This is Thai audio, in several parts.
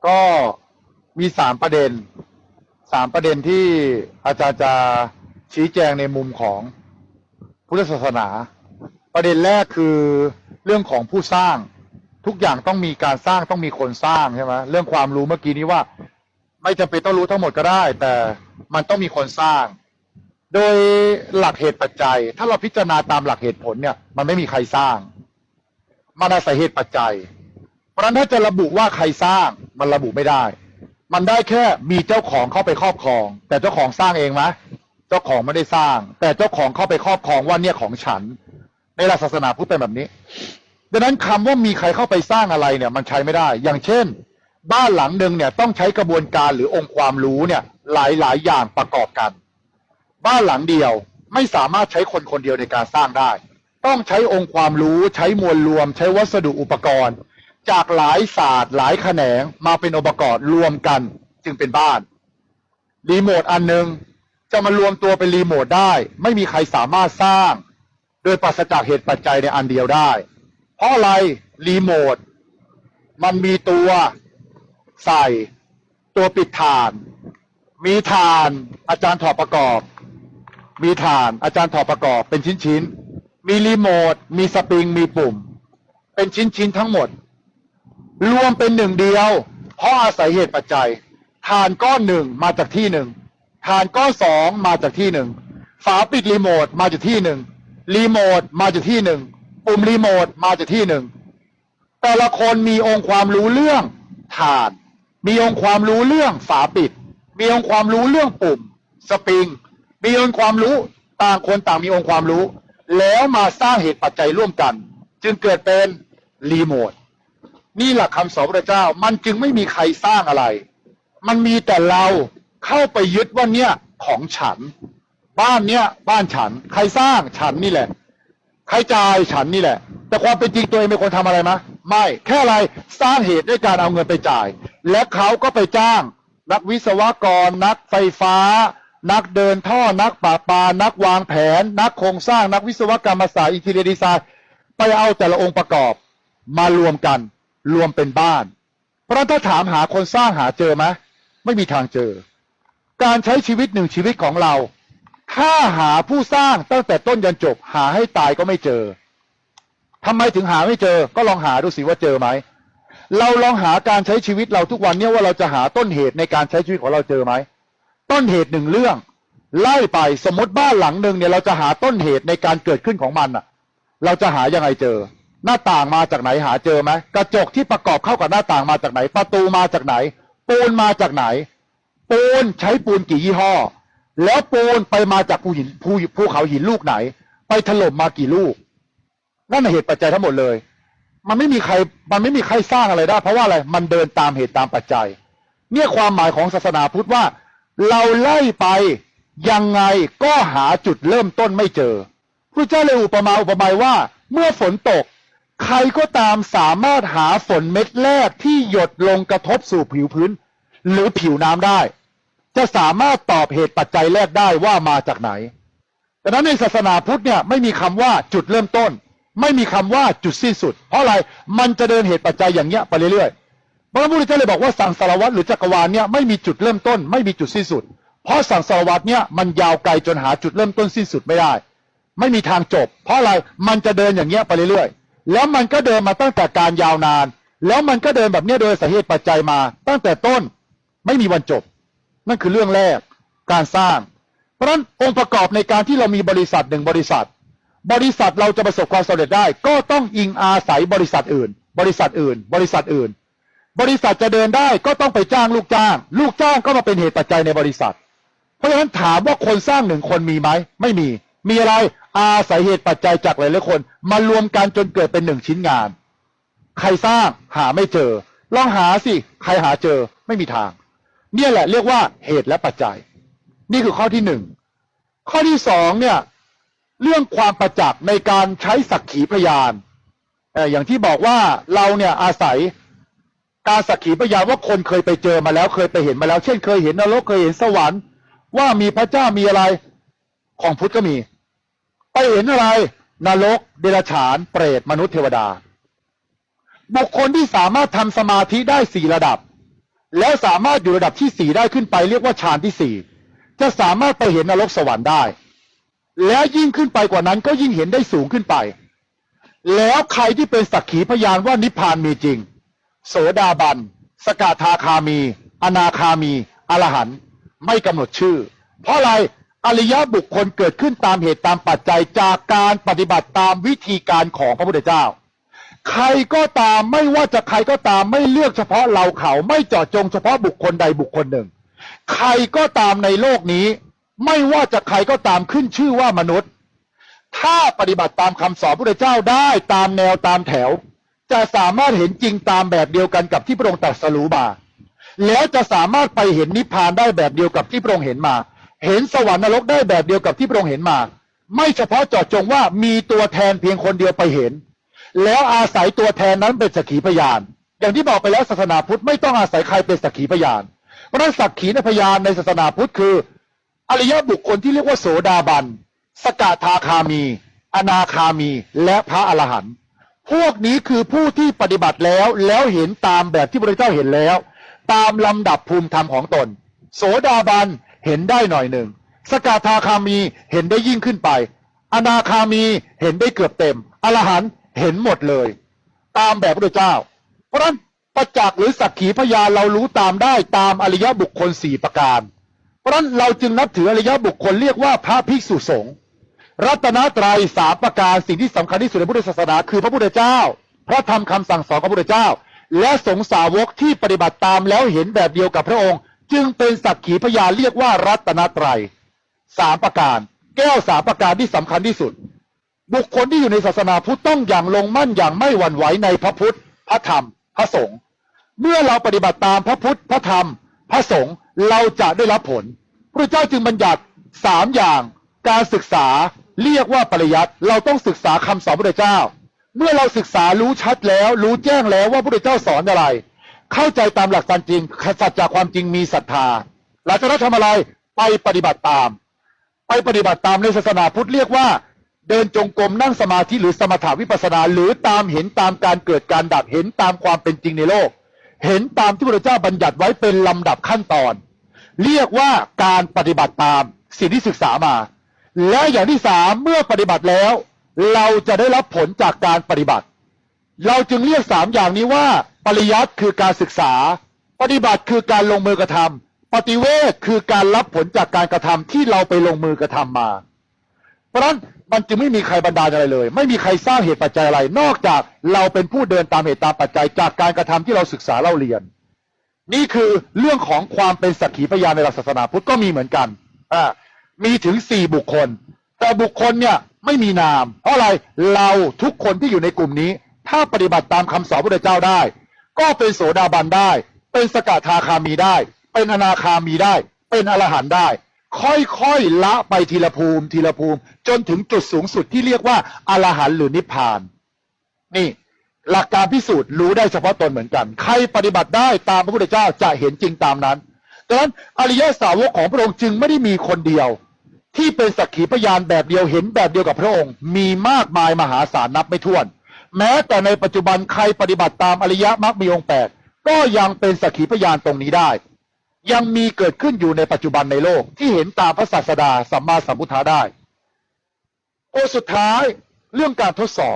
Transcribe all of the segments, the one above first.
ก็มีสามประเด็นที่อาจารย์จะชี้แจงในมุมของพุทธศาสนา ประเด็นแรกคือเรื่องของผู้สร้างทุกอย่างต้องมีการสร้างต้องมีคนสร้างใช่ไหมเรื่องความรู้เมื่อกี้นี้ว่าไม่จำเป็นต้องรู้ทั้งหมดก็ได้แต่มันต้องมีคนสร้างโดยหลักเหตุปัจจัยถ้าเราพิจารณาตามหลักเหตุผลเนี่ยมันไม่มีใครสร้างมันอาศัยเหตุปัจจัยเพราะฉะนั้นถ้าจะระบุว่าใครสร้างมันระบุไม่ได้มันได้แค่มีเจ้าของเข้าไปครอบครองแต่เจ้าของสร้างเองไหมเจ้าของไม่ได้สร้างแต่เจ้าของเข้าไปครอบครองว่าเนี่ยของฉันในหลักศาสนาพุทธเป็นแบบนี้ดังนั้นคำว่ามีใครเข้าไปสร้างอะไรเนี่ยมันใช้ไม่ได้อย่างเช่นบ้านหลังหนึ่งเนี่ยต้องใช้กระบวนการหรือองค์ความรู้เนี่ยหลายอย่างประกอบกันบ้านหลังเดียวไม่สามารถใช้คนคนเดียวในการสร้างได้ต้องใช้องค์ความรู้ใช้มวลรวมใช้วัสดุอุปกรณ์จากหลายศาสตร์หลายแขนงมาเป็นองค์ประกอบรวมกันจึงเป็นบ้านรีโมทอันนึงจะมารวมตัวเป็นรีโมทได้ไม่มีใครสามารถสร้างโดยปราศจากเหตุปัจจัยในอันเดียวได้เพราะอะไรรีโมทมันมีตัวใส่ตัวปิดฐานมีฐานอาจารย์ถอดประกอบมีฐานอาจารย์ถอดประกอบเป็นชิ้นๆมีรีโมทมีสปริงมีปุ่มเป็นชิ้นๆทั้งหมดรวมเป็นหนึ่งเดียวเพราะอาศัยเหตุปัจจัยฐานก้อนหนึ่งมาจากที่หนึ่งฐานก้อนสองมาจากที่หนึ่งฝาปิดรีโมทมาจากที่หนึ่งรีโมทมาจากที่หนึ่งปุ่มรีโมทมาจากที่หนึ่งแต่ละคนมีองค์ความรู้เรื่องฐานมีองค์ความรู้เรื่องฝาปิดมีองค์ความรู้เรื่องปุ่มสปริงมีองค์ความรู้ต่างคนต่างมีองค์ความรู้แล้วมาสร้างเหตุปัจจัยร่วมกันจึงเกิดเป็นรีโมทนี่หลักคำสอนพระเจ้ามันจึงไม่มีใครสร้างอะไรมันมีแต่เราเข้าไปยึดว่าเนี่ยของฉันบ้านเนี่ยบ้านฉันใครสร้างฉันนี่แหละใครจ่ายฉันนี่แหละแต่ความเป็นจริงตัวเองเป็นคนทำอะไรมะไม่แค่อะไรสร้างเหตุด้วยการเอาเงินไปจ่ายและเขาก็ไปจ้างนักวิศวกรนักไฟฟ้านักเดินท่อนักป่าปานักวางแผนนักโครงสร้างนักวิศวกรรมศาสตร์อินทีเรียดีไซน์ไปเอาแต่ละองค์ประกอบมารวมกันรวมเป็นบ้านเพราะถ้าถามหาคนสร้างหาเจอไหมไม่มีทางเจอการใช้ชีวิตหนึ่งชีวิตของเราถ้าหาผู้สร้างตั้งแต่ต้นยันจบหาให้ตายก็ไม่เจอทำไมถึงหาไม่เจอก็ลองหาดูสิว่าเจอไหมเราลองหาการใช้ชีวิตเราทุกวันเนี่ยว่าเราจะหาต้นเหตุในการใช้ชีวิตของเราเจอไหมต้นเหตุหนึ่งเรื่องไล่ไปสมมติบ้านหลังหนึ่งเนี่ยเราจะหาต้นเหตุในการเกิดขึ้นของมันอ่ะเราจะหายังไงเจอหน้าต่างมาจากไหนหาเจอไหมกระจกที่ประกอบเข้ากับหน้าต่างมาจากไหนประตูมาจากไหนปูนมาจากไหนปูนใช้ปูนกี่ยี่ห้อแล้วปูนไปมาจากภูเขาหินลูกไหนไปถล่มมากี่ลูกนั่นเหตุปัจจัยทั้งหมดเลยมันไม่มีใครสร้างอะไรได้เพราะว่าอะไรมันเดินตามเหตุตามปัจจัยเนี่ยความหมายของศาสนาพุทธว่าเราไล่ไปยังไงก็หาจุดเริ่มต้นไม่เจอพระเจ้าเลยอุปมาว่าเมื่อฝนตกใครก็ตามสามารถหาฝนเม็ดแรกที่หยดลงกระทบสู่ผิวพื้นหรือผิวน้ำได้จะสามารถตอบเหตุปัจจัยแรกได้ว่ามาจากไหนดังนั้นในศาสนาพุทธเนี่ยไม่มีคำว่าจุดเริ่มต้นไม่มีคำว่าจุดสิ้นสุดเพราะอะไรมันจะเดินเหตุปัจจัยอย่างเงี้ยไปเรื่อยๆพระพุทธเจ้าเลยบอกว่าสังสารวัฏหรือจักรวาลเนี่ยไม่มีจุดเริ่มต้นไม่มีจุดสิ้นสุดเพราะสังสารวัฏเนี่ยมันยาวไกลจนหาจุดเริ่มต้นสิ้นสุดไม่ได้ไม่มีทางจบเพราะอะไรมันจะเดินอย่างเงี้ยไปเรื่อยๆแล้วมันก็เดินมาตั้งแต่การยาวนานแล้วมันก็เดินแบบเนี้ยโดยสาเหตุปัจจัยมาตั้งแต่ต้นไม่มีวันจบนั่นคือเรื่องแรกการสร้างเพราะฉะนั้นองค์ประกอบในการที่เรามีบริษัทหนึ่งบริษัทเราจะประสบความสำเร็จได้ก็ต้องอิงอาศัยบริษัทอื่นบริษัทจะเดินได้ก็ต้องไปจ้างลูกจ้างก็มาเป็นเหตุปัจจัยในบริษัทเพราะฉะนั้นถามว่าคนสร้างหนึ่งคนมีไหมไม่มีอะไรอาศัยเหตุปัจจัยจากหลายๆคนมารวมกันจนเกิดเป็นหนึ่งชิ้นงานใครสร้างหาไม่เจอลองหาสิใครหาเจอไม่มีทางเนี่ยแหละเรียกว่าเหตุและปัจจัยนี่คือข้อที่หนึ่งข้อที่สองเนี่ยเรื่องความประจักษ์ในการใช้สักขีพยานอย่างที่บอกว่าเราเนี่ยอาศัยการสักขีพยานว่าคนเคยไปเจอมาแล้วเคยไปเห็นมาแล้วเช่นเคยเห็นนรกเคยเห็นสวรรค์ว่ามีพระเจ้ามีอะไรของพุทธก็มีไปเห็นอะไรนรกเดรัจฉานเปรตมนุษย์เทวดาบุคคลที่สามารถทำสมาธิได้4 ระดับแล้วสามารถอยู่ระดับที่สี่ได้ขึ้นไปเรียกว่าฌานที่สี่จะสามารถไปเห็นนรกสวรรค์ได้แล้วยิ่งขึ้นไปกว่านั้นก็ยิ่งเห็นได้สูงขึ้นไปแล้วใครที่เป็นสักขีพยานว่านิพพานมีจริงโสดาบันสกทาคามีอนาคามีอรหันต์ไม่กำหนดชื่อเพราะอะไรอริยบุคคลเกิดขึ้นตามเหตุตามปัจจัยจากการปฏิบัติตามวิธีการของพระพุทธเจ้าใครก็ตามไม่ว่าจะใครก็ตามไม่เลือกเฉพาะเราเขาไม่เจาะจงเฉพาะบุคคลใดบุคคลหนึ่งใครก็ตามในโลกนี้ไม่ว่าจะใครก็ตามขึ้นชื่อว่ามนุษย์ถ้าปฏิบัติตามคำสอนพระพุทธเจ้าได้ตามแนวตามแถวจะสามารถเห็นจริงตามแบบเดียวกันกับที่พระองค์ตรัสรู้มาแล้วจะสามารถไปเห็นนิพพานได้แบบเดียวกับที่พระองค์เห็นมาเห็นสวรรค์นรกได้แบบเดียวกับที่พระองค์เห็นมาไม่เฉพาะเจาะจงว่ามีตัวแทนเพียงคนเดียวไปเห็นแล้วอาศัยตัวแทนนั้นเป็นสักขีพยานอย่างที่บอกไปแล้วศาสนาพุทธไม่ต้องอาศัยใครเป็นสักขีพยานเพราะนั้นสักขีพยานในศาสนาพุทธคืออริยบุคคลที่เรียกว่าโสดาบันสกทาคามีอนาคามีและพระอรหันต์พวกนี้คือผู้ที่ปฏิบัติแล้วเห็นตามแบบที่พระพุทธเจ้าเห็นแล้วตามลำดับภูมิธรรมของตนโสดาบันเห็นได้หน่อยหนึ่งสกทาคามีเห็นได้ยิ่งขึ้นไปอนาคามีเห็นได้เกือบเต็มอรหันต์เห็นหมดเลยตามแบบพระพุทธเจ้าเพราะฉะนั้นประจักษ์หรือสักขีพยานเรารู้ตามได้ตามอริยบุคคลสี่ประการเพราะฉะนั้นเราจึงนับถืออริยบุคคลเรียกว่าพระภิกษุสงฆ์รัตนตรัยสามประการสิ่งที่สำคัญที่สุดในพุทธศาสนาคือพระพุทธเจ้าพระธรรมคำสั่งสอนของพระพุทธเจ้าและสงฆ์สาวกที่ปฏิบัติตามแล้วเห็นแบบเดียวกับพระองค์จึงเป็นสักขีพยานเรียกว่ารัตนตรัยสามประการแก้วสามประการที่สำคัญที่สุดบุคคลที่อยู่ในศาสนาพุทธต้องอย่างลงมั่นอย่างไม่หวั่นไหวในพระพุทธพระธรรมพระสงฆ์เมื่อเราปฏิบัติตามพระพุทธพระธรรมพระสงฆ์เราจะได้รับผลพระเจ้าจึงบัญญัติสามอย่างการศึกษาเรียกว่าปริยัติเราต้องศึกษาคำสอนพระเจ้าเมื่อเราศึกษารู้ชัดแล้วรู้แจ้งแล้วว่าพระเจ้าสอนอะไรเข้าใจตามหลักการจริงสัจจะความจริงมีศรัทธาหลังจากนั้นทำอะไรไปปฏิบัติตามในศาสนาพุทธเรียกว่าเดินจงกรมนั่งสมาธิหรือสมถาวิปัสสนาหรือตามเห็นตามการเกิดการดับเห็นตามความเป็นจริงในโลกเห็นตามที่พระเจ้าบัญญัติไว้เป็นลำดับขั้นตอนเรียกว่าการปฏิบัติตามสิ่งที่ศึกษามาและอย่างที่สามเมื่อปฏิบัติแล้วเราจะได้รับผลจากการปฏิบัติเราจึงเรียกสามอย่างนี้ว่าปริยัติคือการศึกษาปฏิบัติคือการลงมือกระทำปฏิเวทคือการรับผลจากการกระทำที่เราไปลงมือกระทำมาเพราะฉะนั้นมันจึงไม่มีใครบันดาลอะไรเลยไม่มีใครสร้างเหตุปัจจัยอะไรนอกจากเราเป็นผู้เดินตามเหตุตามปัจจัยจากการกระทำที่เราศึกษาเล่าเรียนนี่คือเรื่องของความเป็นสักขีพยานในหลักศาสนาพุทธก็มีเหมือนกันมีถึง4บุคคลแต่บุคคลเนี่ยไม่มีนามเพราะอะไรเราทุกคนที่อยู่ในกลุ่มนี้ถ้าปฏิบัติตามคำสอนพระพุทธเจ้าได้ก็เป็นโสดาบันได้เป็นสกทาคามีได้เป็นอนาคามีได้เป็นอรหันต์ได้ค่อยๆละไปทีละภูมิจนถึงจุดสูงสุดที่เรียกว่าอรหันต์หรือนิพพานนี่หลักการพิสูจน์รู้ได้เฉพาะตนเหมือนกันใครปฏิบัติได้ตามพระพุทธเจ้าจะเห็นจริงตามนั้นดังนั้นอริยสาวกของพระองค์จึงไม่ได้มีคนเดียวที่เป็นสักขีพยานแบบเดียวเห็นแบบเดียวกับพระองค์มีมากมายมหาศาลนับไม่ถ้วนแม้แต่ในปัจจุบันใครปฏิบัติตามอริยมรรคมีองค์8ก็ยังเป็นสักขีพยานตรงนี้ได้ยังมีเกิดขึ้นอยู่ในปัจจุบันในโลกที่เห็นตามพระศาสดาสัมมาสัมพุทธะได้สุดท้ายเรื่องการทดสอบ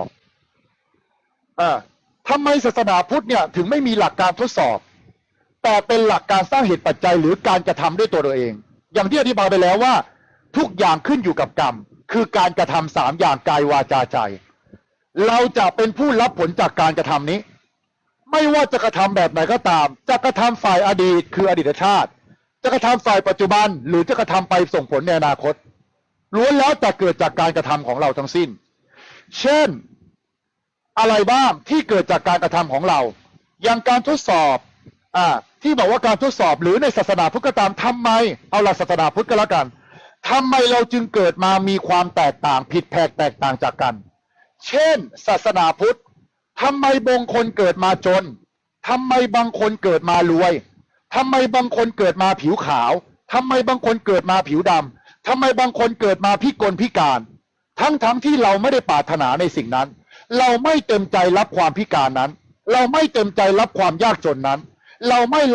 ทำไมศาสนาพุทธเนี่ยถึงไม่มีหลักการทดสอบแต่เป็นหลักการสร้างเหตุปัจจัยหรือการกระทำด้วยตัวเราเองอย่างที่อธิบายไปแล้วว่าทุกอย่างขึ้นอยู่กับกรรมคือการกระทำ3อย่างกายวาจาใจเราจะเป็นผู้รับผลจากการกระทำนี้ไม่ว่าจะกระทำแบบไหนก็ตามจะกระทำฝ่ายอดีตคืออดีตชาติจะกระทำฝ่ายปัจจุบันหรือจะกระทำไปส่งผลในอนาคตล้วนแล้วแต่เกิดจากการกระทำของเราทั้งสิ้นเช่นอะไรบ้างที่เกิดจากการกระทำของเราอย่างการทดสอบที่บอกว่าการทดสอบหรือในศาสนาพุทธก็ตามทำไมเอาหลักศาสนาพุทธก็แล้วกันทำไมเราจึงเกิดมามีความแตกต่างผิดแผกแตกต่างจากกันเช่นศาสนาพุทธทำไมบางคนเกิดมาจนทำไมบางคนเกิดมารวยทำไมบางคนเกิดมาผิวขาวทำไมบางคนเกิดมาผิวดำทำไมบางคนเกิดมาพิกลพิการทั้งที่เราไม่ได้ปรารถนาในสิ่งนั้นเราไม่เต็มใจรับความพิการนั้นเราไม่เต็มใจรับความยากจนนั้นเราไม่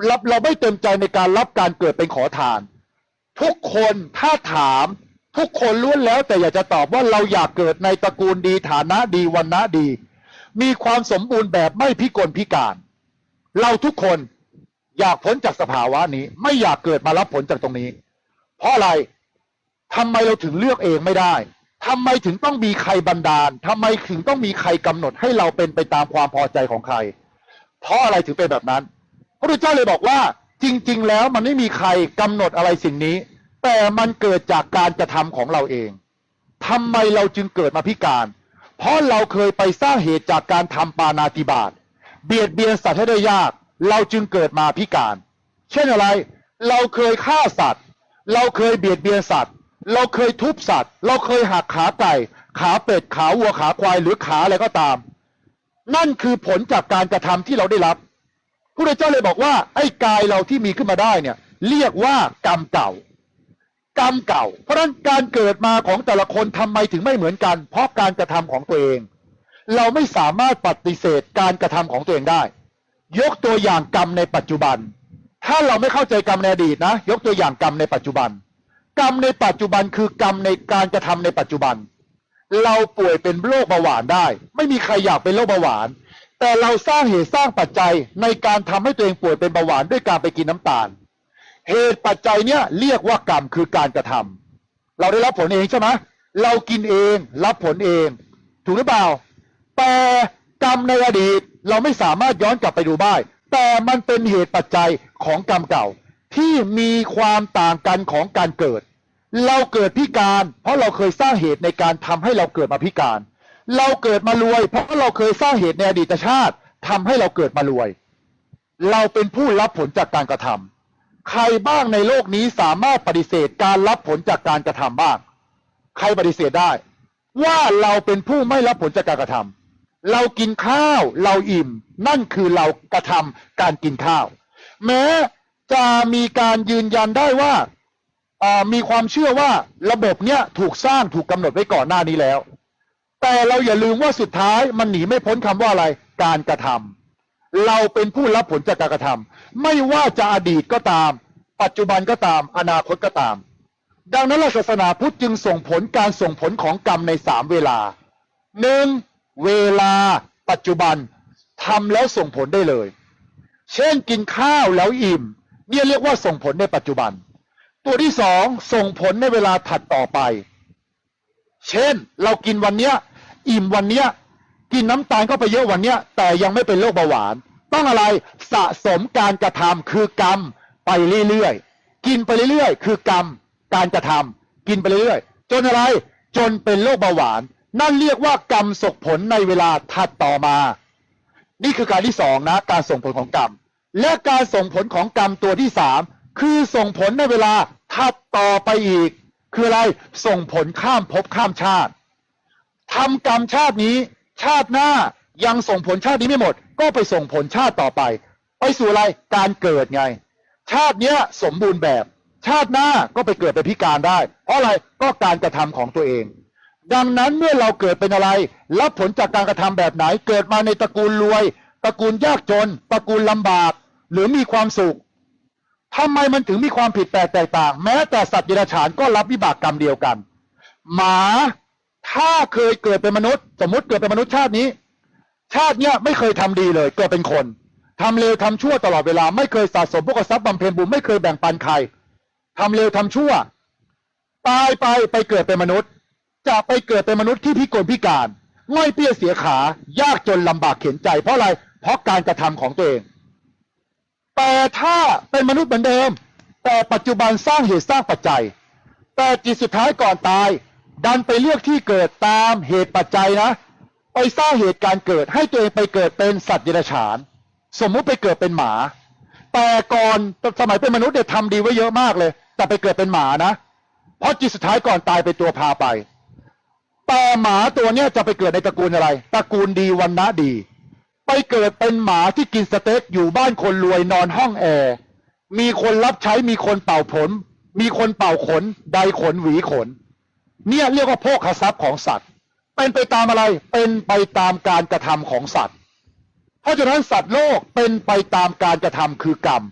เราไม่เต็มใจในการรับการเกิดเป็นขอทานทุกคนถ้าถามทุกคนล้วนแล้วแต่อยากจะตอบว่าเราอยากเกิดในตระกูลดีฐานะดีวรรณะดีมีความสมบูรณ์แบบไม่พิกลพิการเราทุกคนอยากพ้นจากสภาวะนี้ไม่อยากเกิดมารับผลจากตรงนี้เพราะอะไรทำไมเราถึงเลือกเองไม่ได้ทำไมถึงต้องมีใครบันดาลทำไมถึงต้องมีใครกำหนดให้เราเป็นไปตามความพอใจของใครเพราะอะไรถึงเป็นแบบนั้นพระพุทธเจ้าเลยบอกว่าจริงๆแล้วมันไม่มีใครกำหนดอะไรสิ่งนี้แต่มันเกิดจากการกระทำของเราเองทำไมเราจึงเกิดมาพิการเพราะเราเคยไปสร้างเหตุจากการทำปาณาติบาตเบียดเบียนสัตว์ให้ได้ยากเราจึงเกิดมาพิการเช่นอะไรเราเคยฆ่าสัตว์เราเคยเบียดเบียนสัตว์เราเคยทุบสัตว์เราเคยหักขาไก่ขาเป็ดขาวัวขาควายหรือขาอะไรก็ตามนั่นคือผลจากการกระทำที่เราได้รับพระพุทธเจ้าเลยบอกว่าไอ้กายเราที่มีขึ้นมาได้เนี่ยเรียกว่ากรรมเก่ากรรมเก่าเพราะฉะนั้นการเกิดมาของแต่ละคนทำไมถึงไม่เหมือนกันเพราะการกระทำของตัวเองเราไม่สามารถปฏิเสธการกระทำของตัวเองได้ยกตัวอย่างกรรมในปัจจุบันถ้าเราไม่เข้าใจกรรมในอดีตนะยกตัวอย่างกรรมในปัจจุบันกรรมในปัจจุบันคือกรรมในการกระทำในปัจจุบันเราป่วยเป็นโรคเบาหวานได้ไม่มีใครอยากเป็นโรคเบาหวานแต่เราสร้างเหตุสร้างปัจจัยในการทำให้ตัวเองป่วยเป็นเบาหวานด้วยการไปกินน้ำตาลเหตุปัจจัยเนี้ยเรียกว่ากรรมคือการกระทำเราได้รับผลเองใช่ไหมเรากินเองรับผลเองถูกหรือเปล่าแต่กรรมในอดีตเราไม่สามารถย้อนกลับไปดูได้แต่มันเป็นเหตุปัจจัยของกรรมเก่าที่มีความต่างกันของการเกิดเราเกิดพิการเพราะเราเคยสร้างเหตุในการทำให้เราเกิดมาพิการเราเกิดมารวยเพราะเราเคยสร้างเหตุในอดีตชาติทำให้เราเกิดมารวยเราเป็นผู้รับผลจากการกระทำใครบ้างในโลกนี้สามารถปฏิเสธการรับผลจากการกระทำบ้างใครปฏิเสธได้ว่าเราเป็นผู้ไม่รับผลจากการกระทำเรากินข้าวเราอิ่มนั่นคือเรากระทำการกินข้าวแม้จะมีการยืนยันได้ว่ามีความเชื่อว่าระบบเนี้ยถูกสร้างถูกกำหนดไว้ก่อนหน้านี้แล้วแต่เราอย่าลืมว่าสุดท้ายมันหนีไม่พ้นคำว่าอะไรการกระทำเราเป็นผู้รับผลจากการกระทำไม่ว่าจะอดีตก็ตามปัจจุบันก็ตามอนาคตก็ตามดังนั้นศาสนาพุทธจึงส่งผลการส่งผลของกรรมใน3เวลา1เวลาปัจจุบันทำแล้วส่งผลได้เลยเช่นกินข้าวแล้วอิ่มเนี่ยเรียกว่าส่งผลในปัจจุบันตัวที่2ส่งผลในเวลาถัดต่อไปเช่นเรากินวันเนี้ยอิ่มวันเนี้ยกินน้ำตาลเข้าไปเยอะวันเนี้ยแต่ยังไม่เป็นโรคเบาหวานต้องอะไรสะสมการกระทำคือกรรมไปเรื่อยๆกินไปเรื่อยๆคือกรรมการกระทำกินไปเรื่อยๆจนอะไรจนเป็นโรคเบาหวานนั่นเรียกว่ากรรมส่งผลในเวลาถัดต่อมานี่คือการที่2นะการส่งผลของกรรมและการส่งผลของกรรมตัวที่3คือส่งผลในเวลาถัดต่อไปอีกคืออะไรส่งผลข้ามภพข้ามชาติทำกรรมชาตินี้ชาติหน้ายังส่งผลชาตินี้ไม่หมดก็ไปส่งผลชาติต่อไปไปสู่อะไรการเกิดไงชาติเนี้ยสมบูรณ์แบบชาติหน้าก็ไปเกิดเป็นพิการได้เพราะอะไรก็การกระทำของตัวเองดังนั้นเมื่อเราเกิดเป็นอะไรรับผลจากการกระทำแบบไหนเกิดมาในตระกูลรวยตระกูลยากจนตระกูลลำบากหรือมีความสุขทำไมมันถึงมีความผิดแปลกแตกต่างแม้แต่สัตว์เดรัจฉานก็รับวิบากกรรมเดียวกันหมาถ้าเคยเกิดเป็นมนุษย์สมมติเกิดเป็นมนุษย์ชาตินี้ชาติเนี้ยไม่เคยทำดีเลยเกิดเป็นคนทำเลวทำชั่วตลอดเวลาไม่เคยสะสมพวกทรัพย์บำเพ็ญบุญไม่เคยแบ่งปันใครทำเลวทำชั่วตายไปเกิดเป็นมนุษย์จะไปเกิดเป็นมนุษย์ที่พิกลพิการง่อยเปี้ยเสียขายากจนลำบากเข็ญใจเพราะอะไรเพราะการกระทำของตัวเองแต่ถ้าเป็นมนุษย์เหมือนเดิมแต่ปัจจุบันสร้างเหตุสร้างปัจจัยแต่จิตสุดท้ายก่อนตายดันไปเลือกที่เกิดตามเหตุปัจจัยนะไปสร้างเหตุการเกิดให้ตัวเองไปเกิดเป็นสัตว์เดรัจฉานสมมุติไปเกิดเป็นหมาแต่ก่อนสมัยเป็นมนุษย์เนี่ยทำดีไว้เยอะมากเลยแต่ไปเกิดเป็นหมานะเพราะจิตสุดท้ายก่อนตายเป็นตัวพาไปแต่หมาตัวเนี้ยจะไปเกิดในตระกูลอะไรตระกูลดีวรรณะดีไปเกิดเป็นหมาที่กินสเต็กอยู่บ้านคนรวยนอนห้องแอร์มีคนรับใช้มีคนเป่าผมมีคนเป่าขนไดขนหวีขนเนี่ยเรียกว่าโภคทรัพย์ของสัตว์เป็นไปตามอะไรเป็นไปตามการกระทำของสัตว์เพราะฉะนั้นสัตว์โลกเป็นไปตามการกระทำคือกรรม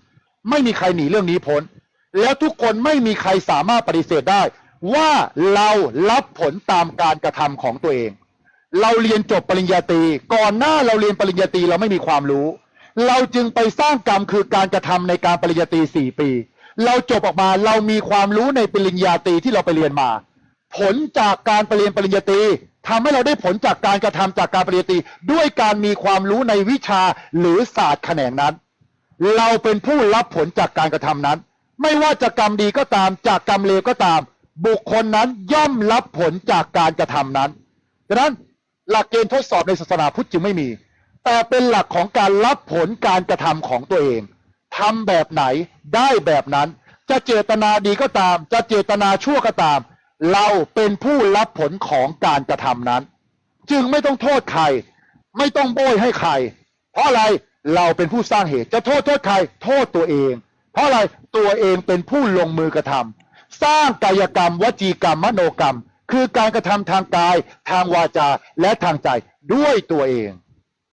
ไม่มีใครหนีเรื่องนี้พ้นแล้วทุกคนไม่มีใครสามารถปฏิเสธได้ว่าเรารับผลตามการกระทำของตัวเองเราเรียนจบปริญญาตรีก่อนหน้าเราเรียนปริญญาตรีเราไม่มีความรู้เราจึงไปสร้างกรรมคือการกระทำในการปริญญาตรี4 ปีเราจบออกมาเรามีความรู้ในปริญญาตรีที่เราไปเรียนมาผลจากการไปเรียนปริญญาตรีทำให้เราได้ผลจากการกระทำจากการปริญญาตรีด้วยการมีความรู้ในวิชาหรือศาสตร์แขนงนั้นเราเป็นผู้รับผลจากการกระทำนั้นไม่ว่าจะกรรมดีก็ตามจากกรรมเลวก็ตามบุคคลนั้นย่อมรับผลจากการกระทำนั้นดังนั้นหลักเกณฑ์ทดสอบในศาสนาพุทธจึงไม่มีแต่เป็นหลักของการรับผลการกระทำของตัวเองทำแบบไหนได้แบบนั้นจะเจตนาดีก็ตามจะเจตนาชั่วก็ตามเราเป็นผู้รับผลของการกระทำนั้นจึงไม่ต้องโทษใครไม่ต้องโบยให้ใครเพราะอะไรเราเป็นผู้สร้างเหตุจะโทษใครโทษตัวเองเพราะอะไรตัวเองเป็นผู้ลงมือกระทำสร้างกายกรรมวจีกรรมมโนกรรมคือการกระทำทางกายทางวาจาและทางใจด้วยตัวเอง